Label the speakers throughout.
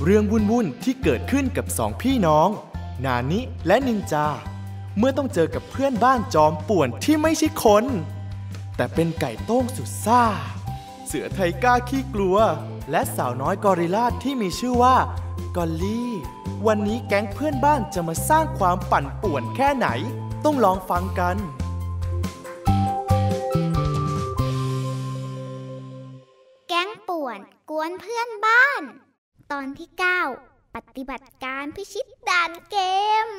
Speaker 1: เรื่องวุ่นๆที่เกิดขึ้นกับสองพี่น้องนานิและนินจาเมื่อต้องเจอกับเพื่อนบ้านจอมป่วนที่ไม่ใช่คนแต่เป็นไก่โต้งสุดซ่าเสือไทก้าขี้กลัวและสาวน้อยกอริลลาที่มีชื่อว่ากอลลี่วันนี้แก๊งเพื่อนบ้านจะมาสร้างความปั่นป่วนแค่ไหนต้องลองฟังกัน
Speaker 2: แก๊งป่วนกวนเพื่อนบ้านตอนที่ 9 ปฏิบัติการพิชิตด่านเกม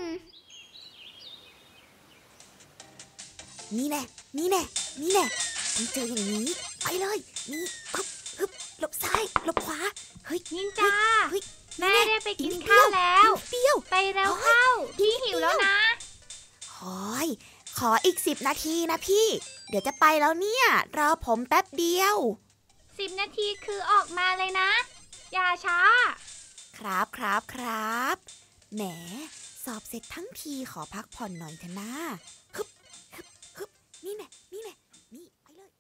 Speaker 3: นี่แน่ต้องเจออย่างนี้ไปเลยนี่ฮึบหลบซ้ายหลบขวาเฮ้ย
Speaker 4: นินจาแม่ได้ไปกินข้าวแล้วไปแล้วเข้าพี่หิวแล้วนะ
Speaker 3: ขออีก10 นาทีนะพี่เดี๋ยวจะไปแล้วเนี่ยรอผมแป๊บเดียว
Speaker 4: 10 นาทีคือออกมาเลยนะอย่าช้า
Speaker 3: ครับแหมสอบเสร็จทั้งทีขอพักผ่อนหน่อยเถอะนะฮึบนี่แน่นี่ไปเลย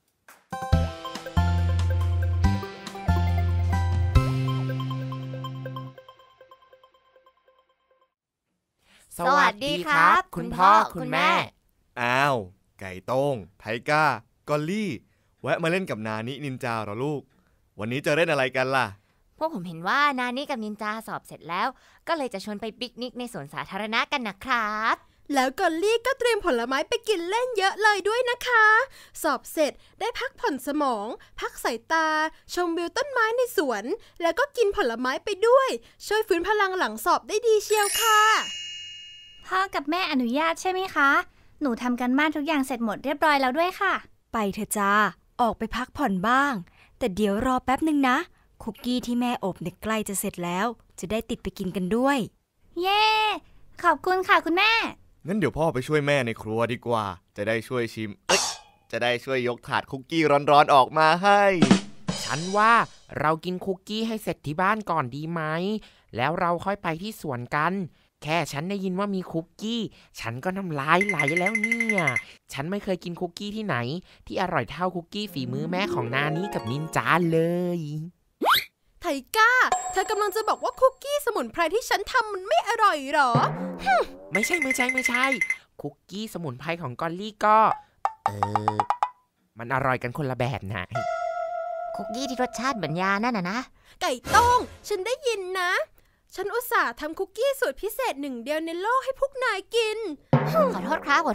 Speaker 5: สวัสดีครับคุณพ่อคุณแม่
Speaker 1: อ้าวไก่โต้งไทก้ากอลลี่แวะมาเล่นกับนานินินจาเหรอลูกวันนี้จะเล่นอะไรกันล่ะ
Speaker 5: พวกผมเห็นว่านานิกับนินจาสอบเสร็จแล้วก็เลยจะชวนไปปิกนิกในสวนสาธารณะกันนะครับ
Speaker 6: แล้วกอลลี่ก็เตรียมผลไม้ไปกินเล่นเยอะเลยด้วยนะคะสอบเสร็จได้พักผ่อนสมองพักสายตาชมวิวต้นไม้ในสวนแล้วก็กินผลไม้ไปด้วยช่วยฟื้นพลังหลังสอบได้ดีเชียวค่ะ
Speaker 4: พ่อกับแม่อนุญาตใช่ไหมคะหนูทำกันบ้านทุกอย่างเสร็จหมดเรียบร้อยแล้วด้วยค่ะ
Speaker 7: ไปเถอะจ้าออกไปพักผ่อนบ้างแต่เดี๋ยวรอแป๊บนึงนะคุกกี้ที่แม่อบเนี่ยใกล้จะเสร็จแล้วจะได้ติดไปกินกันด้วย
Speaker 4: เย้ขอบคุณค่ะคุณแม่
Speaker 1: งั้นเดี๋ยวพ่อไปช่วยแม่ในครัวดีกว่าจะได้ช่วยชิมจะได้ช่วยยกถาดคุกกี้ร้อนๆออกมาให้
Speaker 8: ฉันว่าเรากินคุกกี้ให้เสร็จที่บ้านก่อนดีไหมแล้วเราค่อยไปที่สวนกันแค่ฉันได้ยินว่ามีคุกกี้ฉันก็น้ำลายไหลแล้วเนี่ยฉันไม่เคยกินคุกกี้ที่ไหนที่อร่อยเท่าคุกกี้ฝีมือแม่ของนานิกับนินจาเลย
Speaker 6: ไทก้าเธอกำลังจะบอกว่าคุกกี้สมุนไพรที่ฉันทำมันไม่อร่อยหรอ
Speaker 8: ไม่ใช่คุกกี้สมุนไพรของกอลลี่ก็มันอร่อยกันคนละแบบนะ
Speaker 5: คุกกี้ที่รสชาติเหมือนยานั่นนะ
Speaker 6: ไก่ต้งฉันได้ยินนะฉันอุตส่าห์ทำคุกกี้สูตรพิเศษ1 เดียวในโลกให้พวกนายกิน
Speaker 5: ขอโทษครับ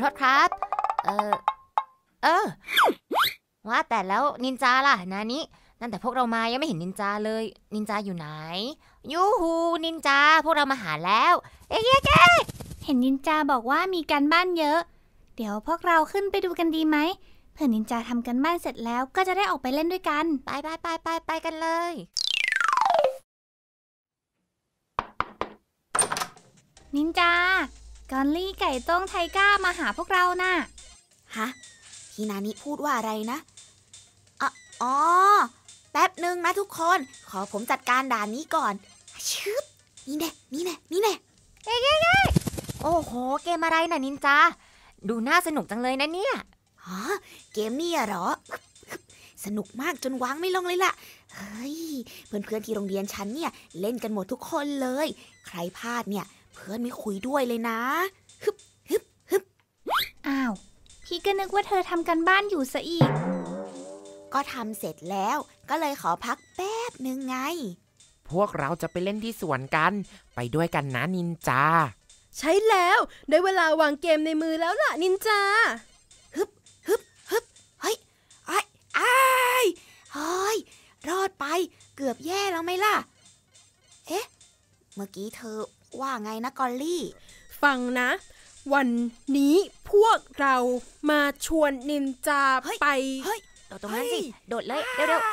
Speaker 5: ว่าแต่แล้วนินจาล่ะนานินั่นแต่พวกเรามายังไม่เห็นนินจาเลยนินจาอยู่ไหนยูฮูนินจาพวกเรามาหาแล้วเ
Speaker 4: เห็นนินจาบอกว่ามีการบ้านเยอะเดี๋ยวพวกเราขึ้นไปดูกันดีไหมเผื่อนินจาทำการบ้านเสร็จแล้วก็จะได้ออกไปเล่นด้วยกัน
Speaker 5: ไปกันเลย
Speaker 4: นินจากอลลี่ไก่ต้งไทก้ามาหาพวกเราน่ะ
Speaker 3: ฮะพี่นานิพูดว่าอะไรนะอ๋อแป๊บนึงนะทุกคนขอผมจัดการด่านนี้ก่อนชึบนี่แน่
Speaker 5: โอ้โหเกมอะไรน่ะนินจาดูน่าสนุกจังเลยนะเนี่ย
Speaker 3: เกมนี้เหรอสนุกมากจนวางไม่ลงเลยล่ะเฮ้ยเพื่อนๆที่โรงเรียนฉันเนี่ยเล่นกันหมดทุกคนเลยใครพลาดเนี่ยเพื่อนไม่คุยด้วยเลยนะฮึบ
Speaker 4: อ้าวพี่ก็นึกว่าเธอทำกันบ้านอยู่ซะอีก
Speaker 3: ก็ทำเสร็จแล้วก็เลยขอพักแป๊บนึงไง
Speaker 8: พวกเราจะไปเล่นที่สวนกันไปด้วยกันนะนินจา
Speaker 6: ใช่แล้วได้เวลาวางเกมในมือแล้วล่ะนินจา
Speaker 3: ฮึบเฮ้ยรอดไปเกือบแย่แล้วไหมล่ะเอ๊ะเมื่อกี้เธอว่าไงนะกอลลี่
Speaker 6: ฟังนะวันนี้พวกเรามาชวนนินจาไป
Speaker 5: โดดตรงนั้นสิโดดเลยเร็ว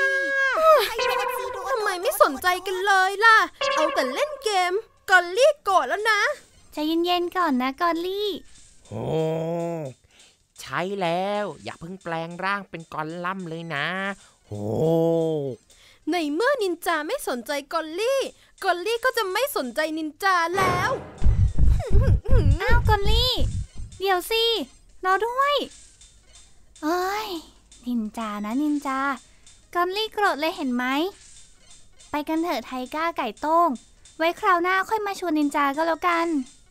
Speaker 6: ทำไมไม่สนใจกันเลยล่ะเอาแต่เล่นเกมกอลลี่โกรธแล้วนะ
Speaker 4: ใจเย็นๆก่อนนะกอลลี่
Speaker 8: โอ้ใช่แล้วอย่าเพิ่งแปลงร่างเป็นกอลลัมเลยนะโอ้
Speaker 6: ในเมื่อนินจาไม่สนใจกอลลี่ก็จะไม่สนใจนินจาแล้ว
Speaker 4: อ้าวกอลลี่เดี๋ยวสิรอด้วยเอ้ยนินจานะนินจากอลลี่โกรธเลยเห็นไหมไปกันเถอะไทก้าไก่โต้งไว้คราวหน้าค่อยมาชวนนินจาก็แล้วกัน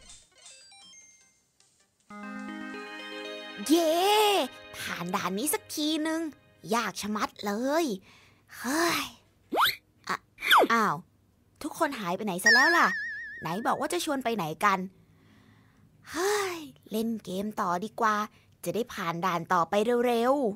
Speaker 3: เย้ผ่านด่านนี้สักทีนึงยากชะมัดเลยเฮ้ยอ้าวทุกคนหายไปไหนซะแล้วล่ะไหนบอกว่าจะชวนไปไหนกันเฮ้ยเล่นเกมต่อดีกว่าจะได้ผ่านด่านต่อไปเร็วๆ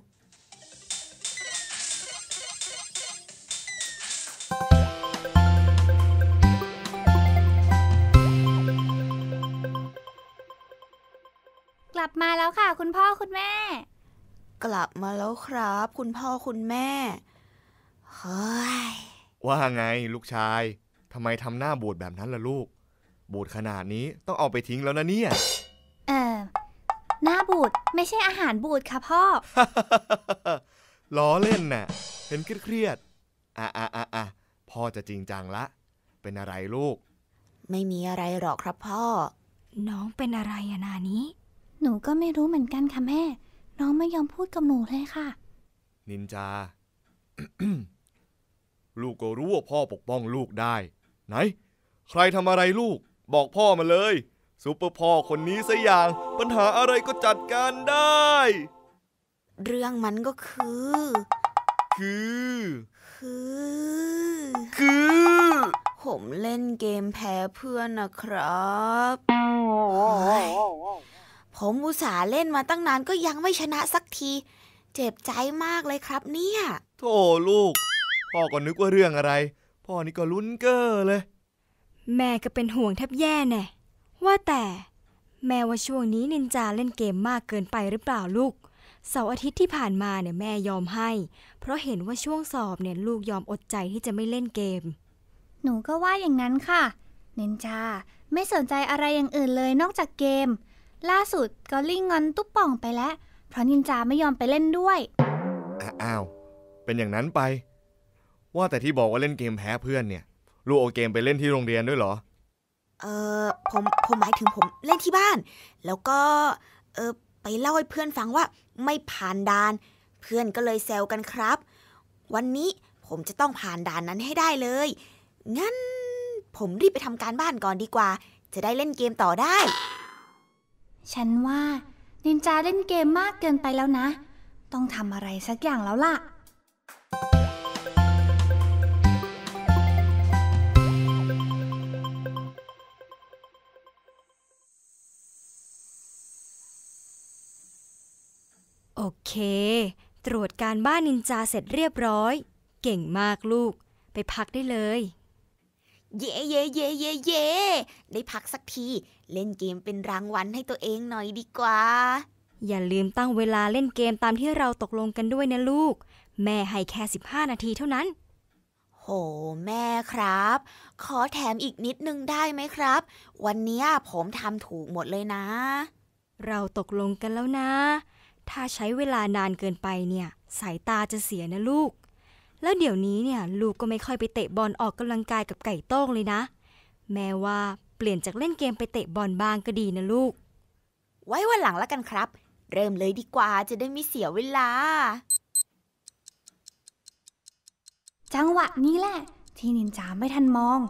Speaker 4: กลับมาแล้วค่ะคุณพ่อคุณแม่
Speaker 3: กลับมาแล้วครับคุณพ่อคุณแม่เฮ้ย
Speaker 1: ว่าไงลูกชายทำไมทำหน้าบูดแบบนั้นล่ะลูกบูดขนาดนี้ต้องเอาไปทิ้งแล้วนะเนี่ย
Speaker 4: หน้าบูดไม่ใช่อาหารบูดค่ะพ่อ
Speaker 1: ล้อเล่นน่ะเห็นเครียดพ่อจะจริงจังละเป็นอะไรลูก
Speaker 3: ไม่มีอะไรหรอกครับพ่อ
Speaker 7: น้องเป็นอะไรนานี้
Speaker 4: หนูก็ไม่รู้เหมือนกันค่ะแม่น้องไม่ยอมพูดกับหนูเลยค่ะ
Speaker 1: นินจา ลูกก็รู้ว่าพ่อปกป้องลูกได้ไหนใครทำอะไรลูกบอกพ่อมาเลยซุปเปอร์พ่อคนนี้ซะอย่างปัญหาอะไรก็จัดการได้
Speaker 3: เรื่องมันก็คือผมเล่นเกมแพ้เพื่อนนะครับผมอุตส่าห์เล่นมาตั้งนานก็ยังไม่ชนะสักทีเจ็บใจมากเลยครับเนี่ย
Speaker 1: โธ่ลูกพ่อก็นึกว่าเรื่องอะไรพ่อนี่ก็ลุ้นเก้อเลย
Speaker 7: แม่ก็เป็นห่วงแทบแย่แน่ว่าแต่แม่ว่าช่วงนี้นินจาเล่นเกมมากเกินไปหรือเปล่าลูกเสาร์อาทิตย์ที่ผ่านมาเนี่ยแม่ยอมให้เพราะเห็นว่าช่วงสอบเนี่ยลูกยอมอดใจที่จะไม่เล่นเกม
Speaker 4: หนูก็ว่าอย่างนั้นค่ะนินจาไม่สนใจอะไรอย่างอื่นเลยนอกจากเกมล่าสุดก็ลิ่งงอนตุ๊บป่องไปแล้วเพราะนินจาไม่ยอมไปเล่นด้วย
Speaker 1: อ้าวเป็นอย่างนั้นไปว่าแต่ที่บอกว่าเล่นเกมแพ้เพื่อนเนี่ยลูกเอาเกมไปเล่นที่โรงเรียนด้วยเหรอ
Speaker 3: ผมหมายถึงผมเล่นที่บ้านแล้วก็ไปเล่าให้เพื่อนฟังว่าไม่ผ่านด่านเพื่อนก็เลยแซวกันครับวันนี้ผมจะต้องผ่านด่านนั้นให้ได้เลยงั้นผมรีบไปทำการบ้านก่อนดีกว่าจะได้เล่นเกมต่อได้
Speaker 4: ฉันว่านินจาเล่นเกมมากเกินไปแล้วนะต้องทำอะไรสักอย่างแล้วล่ะ
Speaker 7: โอเคตรวจการบ้านนินจาเสร็จเรียบร้อยเก่งมากลูกไปพักได้เลย
Speaker 3: เย่ได้พักสักทีเล่นเกมเป็นรางวัลให้ตัวเองหน่อยดีกว่า
Speaker 7: อย่าลืมตั้งเวลาเล่นเกมตามที่เราตกลงกันด้วยนะลูกแม่ให้แค่15 นาทีเท่านั้น
Speaker 3: โหแม่ครับขอแถมอีกนิดนึงได้ไหมครับวันนี้ผมทำถูกหมดเลยนะ
Speaker 7: เราตกลงกันแล้วนะถ้าใช้เวลานานเกินไปเนี่ยสายตาจะเสียนะลูกแล้วเดี๋ยวนี้เนี่ยลูกก็ไม่ค่อยไปเตะบอลออกกำลังกายกับไก่โต้งเลยนะแม่ว่าเปลี่ยนจากเล่นเกมไปเตะบอลบ้างก็ดีนะลูก
Speaker 3: ไว้วันหลังแล้วกันครับเริ่มเลยดีกว่าจะได้ไม่เสียเวลา
Speaker 4: จังหวะนี้แหละที่นินจาไม่ทันมอง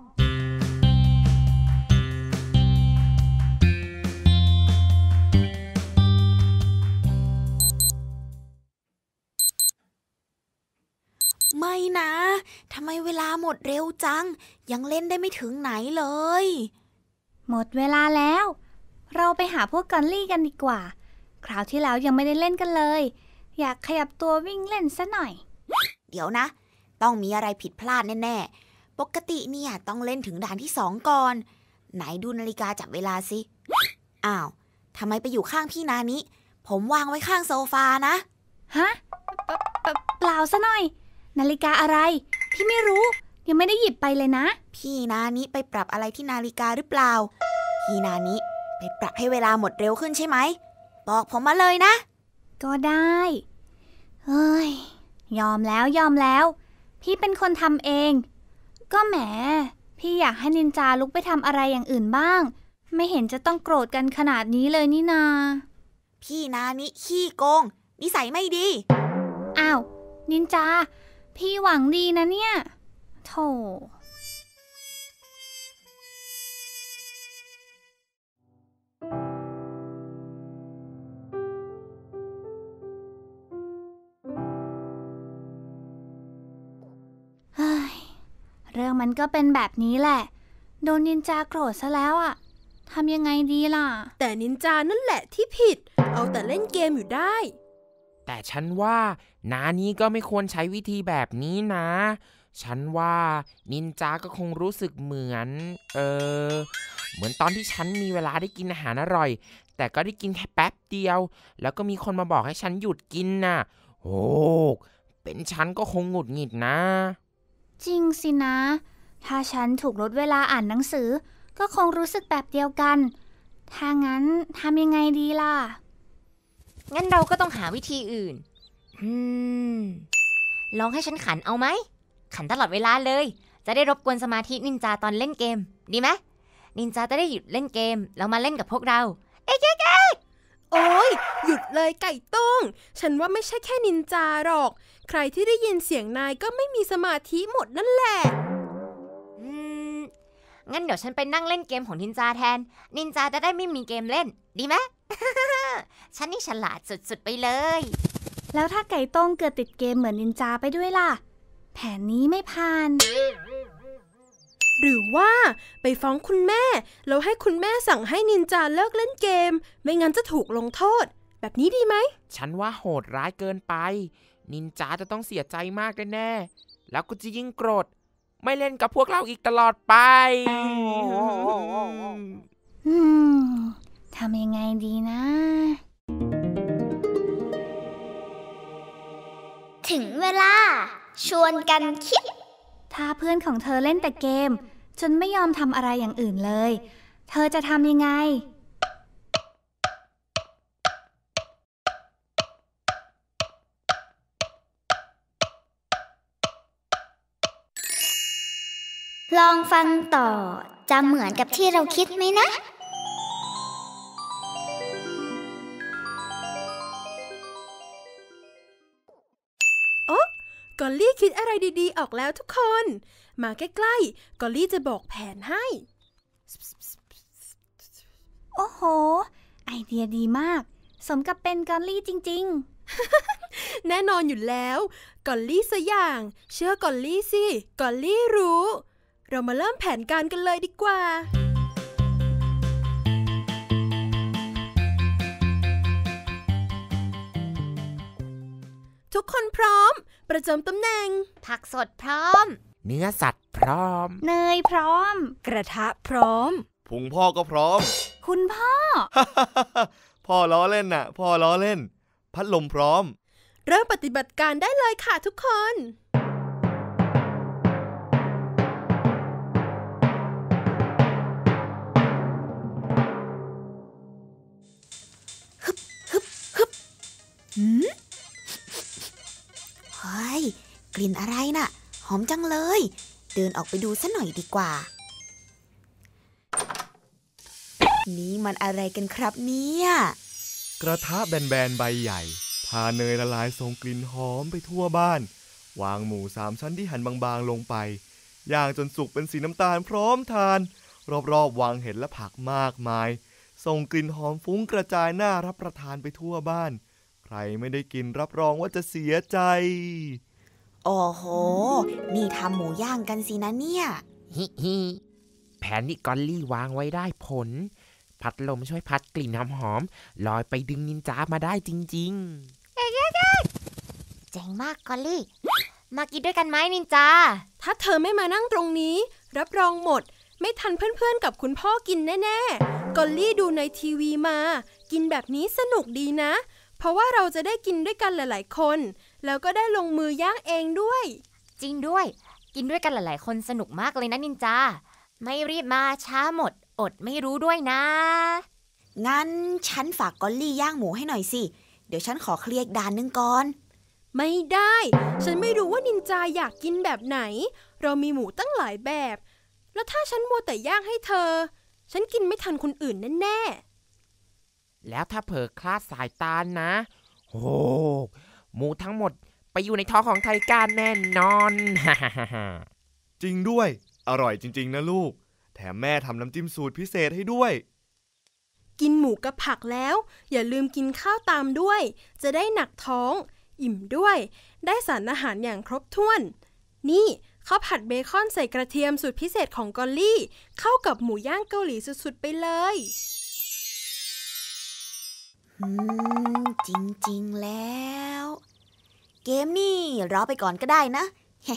Speaker 3: ไม่นะทำไมเวลาหมดเร็วจังยังเล่นได้ไม่ถึงไหนเลย
Speaker 4: หมดเวลาแล้วเราไปหาพวกกอลลี่กันดีกว่าคราวที่แล้วยังไม่ได้เล่นกันเลยอยากขยับตัววิ่งเล่นซะหน่อย
Speaker 3: เดี๋ยวนะต้องมีอะไรผิดพลาดแน่ๆปกติเนี่ยต้องเล่นถึงด่านที่2ก่อนไหนดูนาฬิกาจับเวลาสิอ้าวทำไมไปอยู่ข้างพี่นานิผมวางไว้ข้างโซฟานะ
Speaker 4: ฮะเปล่าซะหน่อยนาฬิกาอะไรพี่ไม่รู้ยังไม่ได้หยิบไปเลยนะ
Speaker 3: พี่นานิไปปรับอะไรที่นาฬิกาหรือเปล่าพี่นานิไปปรับให้เวลาหมดเร็วขึ้นใช่ไหมบอกผมมาเลยนะ
Speaker 4: ก็ได้เฮ้ยยอมแล้วพี่เป็นคนทำเองก็แหมพี่อยากให้นินจาลุกไปทำอะไรอย่างอื่นบ้างไม่เห็นจะต้องโกรธกันขนาดนี้เลยนี่นา
Speaker 3: พี่นานิขี้โกงนิสัยไม่ดี
Speaker 4: อ้าวนินจาพี่หวังดีนะเนี่ยโธ่เฮ้ยเรื่องมันก็เป็นแบบนี้แหละโดนนินจาโกรธซะแล้วอะทำยังไงดีล่ะ
Speaker 6: แต่นินจานั่นแหละที่ผิดเอาแต่เล่นเกมอยู่ได้
Speaker 8: แต่ฉันว่านานี้ก็ไม่ควรใช้วิธีแบบนี้นะฉันว่านินจาก็คงรู้สึกเหมือนเหมือนตอนที่ฉันมีเวลาได้กินอาหารอร่อยแต่ก็ได้กินแค่แป๊บเดียวแล้วก็มีคนมาบอกให้ฉันหยุดกินน่ะโอ้เป็นฉันก็คงหงุดหงิดนะ
Speaker 4: จริงสินะถ้าฉันถูกลดเวลาอ่านหนังสือก็คงรู้สึกแบบเดียวกันถ้างั้นทำยังไงดีล่ะ
Speaker 5: งั้นเราก็ต้องหาวิธีอื่นลองให้ฉันขันเอาไหมขันตลอดเวลาเลยจะได้รบกวนสมาธินินจาตอนเล่นเกมดีไหมนินจาจะได้หยุดเล่นเกมแล้วมาเล่นกับพวกเราเอ๊ะ
Speaker 6: โอ๊ยหยุดเลยไก่ต้งฉันว่าไม่ใช่แค่นินจาหรอกใครที่ได้ยินเสียงนายก็ไม่มีสมาธิหมดนั่นแหละ
Speaker 5: งั้นเดี๋ยวฉันไปนั่งเล่นเกมของนินจาแทนนินจาจะได้ไม่มีเกมเล่นดีไหม ฉันนี่ฉลาดสุดๆไปเลย
Speaker 4: แล้วถ้าไก่ต้งเกิดติดเกมเหมือนนินจาไปด้วยล่ะแผนนี้ไม่ผ่าน
Speaker 6: หรือว่าไปฟ้องคุณแม่แล้วให้คุณแม่สั่งให้นินจาเลิกเล่นเกมไม่งั้นจะถูกลงโทษแบบนี้ดีไหม
Speaker 8: ฉันว่าโหดร้ายเกินไปนินจาจะต้องเสียใจมากแน่ๆแล้วก็จะยิ่งโกรธไม่เล่นกับพวกเราอีกตลอดไป
Speaker 4: ทำยังไงดีนะ
Speaker 2: ถึงเวลาชวนกันคิด
Speaker 4: ถ้าเพื่อนของเธอเล่นแต่เกมจนไม่ยอมทำอะไรอย่างอื่นเลยเธอจะทำยังไง
Speaker 2: ลองฟังต่อจะเหมือนกับที่เราคิดไหมนะ
Speaker 6: กอลลี่คิดอะไรดีๆออกแล้วทุกคนมาใกล้ๆกอลลี่จะบอกแผนให้
Speaker 4: โอ้โหไอเดียดีมากสมกับเป็นกอลลี่จริง
Speaker 6: ๆ แน่นอนอยู่แล้วกอลลี่ซะอย่างเชื่อกอลลี่สิกอลลี่รู้เรามาเริ่มแผนการกันเลยดีกว่าทุกคนพร้อมประจำตำแหน่ง
Speaker 5: ผักสดพร้อม
Speaker 8: เนื้อสัตว์พร้อม
Speaker 4: เนยพร้อม
Speaker 7: กระทะพร้อม
Speaker 1: พุงพ่อก็พร้อม
Speaker 4: คุณพ่อ
Speaker 1: พ่อล้อเล่นน่ะพ่อล้อเล่นพัดลมพร้อม
Speaker 6: เริ่มปฏิบัติการได้เลยค่ะทุกคน
Speaker 3: เฮ้ยกลิ่นอะไรน่ะหอมจังเลยเดินออกไปดูซะหน่อยดีกว่านี่มันอะไรกันครับเนี่ย
Speaker 1: กระทะแบนๆใบใหญ่ทาเนยละลายส่งกลิ่นหอมไปทั่วบ้านวางหมู3 ชั้นที่หั่นบางๆลงไปย่างจนสุกเป็นสีน้ำตาลพร้อมทานรอบๆวางเห็ดและผักมากมายส่งกลิ่นหอมฟุ้งกระจายน่ารับประทานไปทั่วบ้านใครไม่ได้กินรับรองว่าจะเสียใจ
Speaker 3: โอ้โหนี่ทำหมูย่างกันสินะเนี่ย
Speaker 8: ฮิแผนที่กอลลี่วางไว้ได้ผลพัดลมช่วยพัดกลิ่นหอมๆลอยไปดึงนินจามาได้จริงๆ
Speaker 5: เจ๋งมากกอลลี่มากินด้วยกันไหมนินจา
Speaker 6: ถ้าเธอไม่มานั่งตรงนี้รับรองหมดไม่ทันเพื่อนๆกับคุณพ่อกินแน่ๆกอลลี่ดูในทีวีมากินแบบนี้สนุกดีนะเพราะว่าเราจะได้กินด้วยกันหลายๆคนแล้วก็ได้ลงมือย่างเองด้วย
Speaker 5: จริงด้วยกินด้วยกันหลายๆคนสนุกมากเลยนะนินจาไม่รีบมาช้าหมดอดไม่รู้ด้วยนะ
Speaker 3: งั้นฉันฝากกอลลี่ย่างหมูให้หน่อยสิเดี๋ยวฉันขอเคลียร์ด่านนึงก่อน
Speaker 6: ไม่ได้ฉันไม่รู้ว่านินจาอยากกินแบบไหนเรามีหมูตั้งหลายแบบแล้วถ้าฉันมัวแต่ย่างให้เธอฉันกินไม่ทันคนอื่นแน่
Speaker 8: ๆแล้วถ้าเผลอคลาดสายตานะโอ้หมูทั้งหมดไปอยู่ในท้องของไทก้าแน่นอน
Speaker 1: จริงด้วยอร่อยจริงๆนะลูกแถมแม่ทำน้ำจิ้มสูตรพิเศษให้ด้วย
Speaker 6: กินหมูกับผักแล้วอย่าลืมกินข้าวตามด้วยจะได้หนักท้องอิ่มด้วยได้สารอาหารอย่างครบถ้วนนี่ข้าวผัดเบคอนใส่กระเทียมสูตรพิเศษของกอลลี่เข้ากับหมูย่างเกาหลีสุดๆไปเลย
Speaker 3: จริงๆแล้วเกมนี่รอไปก่อนก็ได้นะ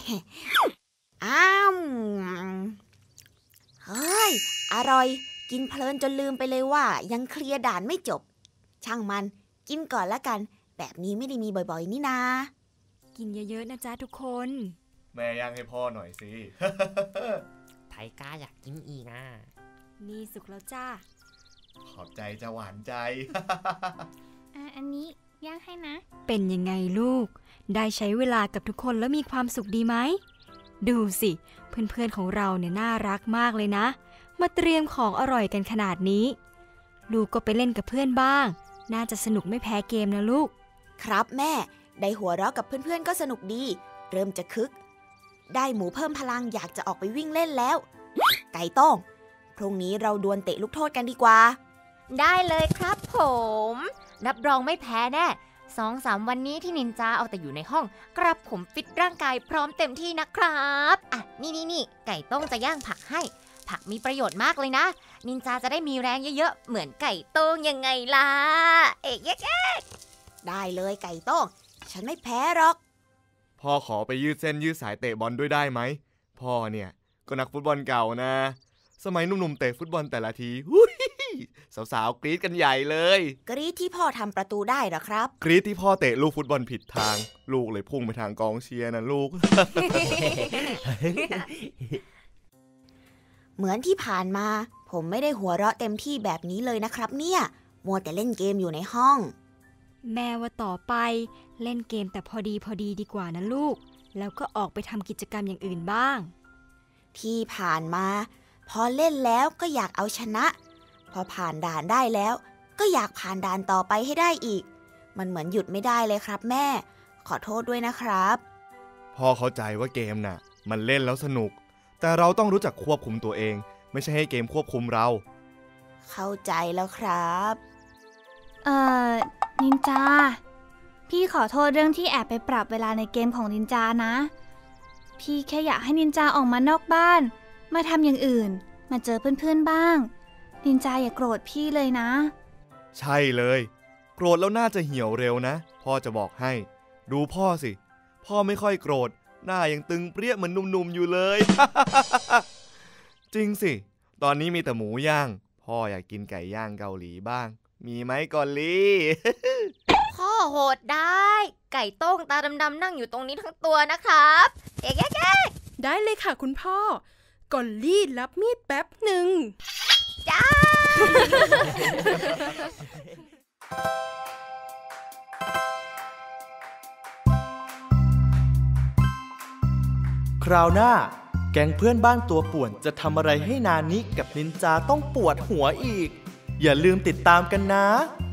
Speaker 3: เฮ้ยอร่อยกินเพลินจนลืมไปเลยว่ายังเคลียร์ด่านไม่จบช่างมันกินก่อนละกันแบบนี้ไม่ได้มีบ่อยๆนี่นา
Speaker 7: กินเยอะๆนะจ๊ะทุกคน
Speaker 1: แม่ย่างให้พ่อหน่อยสิ
Speaker 8: ไทก้าอยากกินอีกนะ
Speaker 7: นี่สุกแล้วจ้า
Speaker 1: ขอบใจจะหวานใจ
Speaker 4: อันนี้ย่างให้นะ
Speaker 7: เป็นยังไงลูกได้ใช้เวลากับทุกคนแล้วมีความสุขดีไหมดูสิเพื่อนๆของเราเนี่ยน่ารักมากเลยนะมาเตรียมของอร่อยกันขนาดนี้ลูกก็ไปเล่นกับเพื่อนบ้างน่าจะสนุกไม่แพ้เกมนะลูก
Speaker 3: ครับแม่ได้หัวเราะกับเพื่อนๆก็สนุกดีเริ่มจะคึกได้หมูเพิ่มพลังอยากจะออกไปวิ่งเล่นแล้วไก่ต้งพรุ่งนี้เราดวลเตะลูกโทษกันดีกว่า
Speaker 5: ได้เลยครับผมรับรองไม่แพ้แน่ 2-3 วันนี้ที่นินจาเอาแต่อยู่ในห้องกระผมฟิตร่างกายพร้อมเต็มที่นะครับอ่ะนี่ไก่ต้งจะย่างผักให้ผักมีประโยชน์มากเลยนะนินจาจะได้มีแรงเยอะๆเหมือนไก่ต้งยังไงล่ะเอ๊ะ
Speaker 3: ได้เลยไก่ต้งฉันไม่แพ้หรอก
Speaker 1: พ่อขอไปยืดเส้นยืดสายเตะบอลด้วยได้ไหมพ่อเนี่ยก็นักฟุตบอลเก่านะสมัยหนุ่มๆเตะฟุตบอลแต่ละทีสาวๆกรี๊ดกันใหญ่เลย
Speaker 3: กรี๊ดที่พ่อทำประตูได้หรอครับ
Speaker 1: กรี๊ดที่พ่อเตะลูกฟุตบอลผิดทางลูกเลยพุ่งไปทางกองเชียร์นะลูก
Speaker 3: เหมือนที่ผ่านมาผมไม่ได้หัวเราะเต็มที่แบบนี้เลยนะครับเนี่ยมัวแต่เล่นเกมอยู่ในห้อง
Speaker 7: แม่ว่าต่อไปเล่นเกมแต่พอดีดีกว่านะลูกแล้วก็ออกไปทำกิจกรรมอย่างอื่นบ้าง
Speaker 3: ที่ผ่านมาพอเล่นแล้วก็อยากเอาชนะพอผ่านด่านได้แล้วก็อยากผ่านด่านต่อไปให้ได้อีกมันเหมือนหยุดไม่ได้เลยครับแม่ขอโทษด้วยนะครับ
Speaker 1: พ่อเข้าใจว่าเกมน่ะมันเล่นแล้วสนุกแต่เราต้องรู้จักควบคุมตัวเองไม่ใช่ให้เกมควบคุมเรา
Speaker 3: เข้าใจแล้วครับ
Speaker 4: นินจาพี่ขอโทษเรื่องที่แอบไปปรับเวลาในเกมของนินจานะพี่แค่อยากให้นินจาออกมานอกบ้านมาทำอย่างอื่นมาเจอเพื่อนๆบ้างนินจาอย่าโกรธพี่เลยนะ
Speaker 1: ใช่เลยโกรธแล้วน่าจะเหี่ยวเร็วนะพ่อจะบอกให้ดูพ่อสิพ่อไม่ค่อยโกรธหน้ายังตึงเปรี้ยเหมือนหนุ่มๆอยู่เลย จริงสิตอนนี้มีแต่หมูย่างพ่ออยากกินไก่ย่างเกาหลีบ้างมีไหมกอลลี่
Speaker 5: พ่อโหดได้ไก่ต้งตาดำๆนั่งอยู่ตรงนี้ทั้งตัวนะครับเอ๊ะ
Speaker 6: ได้เลยค่ะคุณพ่อกอลลี่รับมีดแป๊บหนึ่ง
Speaker 5: จ้า
Speaker 1: คราวหน้าแก๊งเพื่อนบ้านตัวป่วนจะทำอะไรให้นานิกับนินจาต้องปวดหัวอีกอย่าลืมติดตามกันนะ